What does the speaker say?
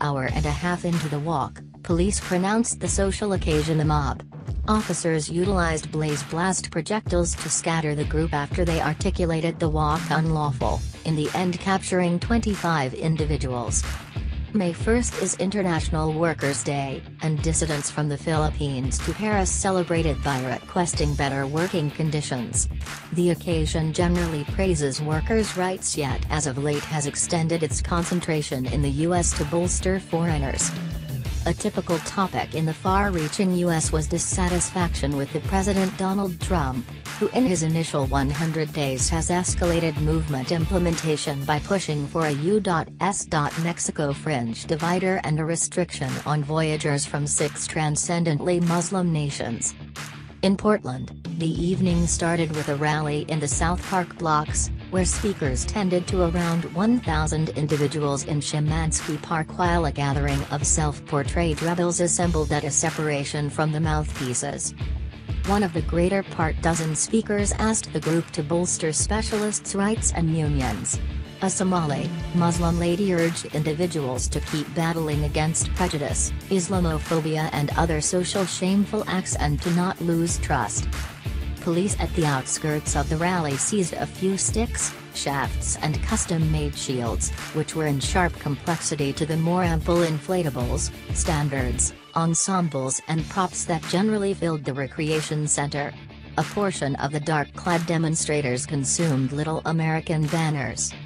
hour and a half into the walk, police pronounced the social occasion a mob. Officers utilized blaze blast projectiles to scatter the group after they articulated the walk unlawful, in the end capturing 25 individuals. May 1st is International Workers' Day, and dissidents from the Philippines to Paris celebrated by requesting better working conditions. The occasion generally praises workers' rights, yet as of late has extended its concentration in the U.S. to bolster foreigners. A typical topic in the far-reaching U.S. was dissatisfaction with the President Donald Trump, who in his initial 100 days has escalated movement implementation by pushing for a U.S Mexico fringe divider and a restriction on voyagers from 6 transcendently Muslim nations. In Portland, the evening started with a rally in the South Park blocks, where speakers tended to around 1,000 individuals in Shemanski Park, while a gathering of self-portrayed rebels assembled at a separation from the mouthpieces. One of the greater part dozen speakers asked the group to bolster specialists' rights and unions. A Somali Muslim lady urged individuals to keep battling against prejudice, Islamophobia and other social shameful acts and to not lose trust. Police at the outskirts of the rally seized a few sticks, shafts and custom-made shields, which were in sharp complexity to the more ample inflatables, standards, ensembles and props that generally filled the recreation center. A portion of the dark-clad demonstrators consumed Little American banners,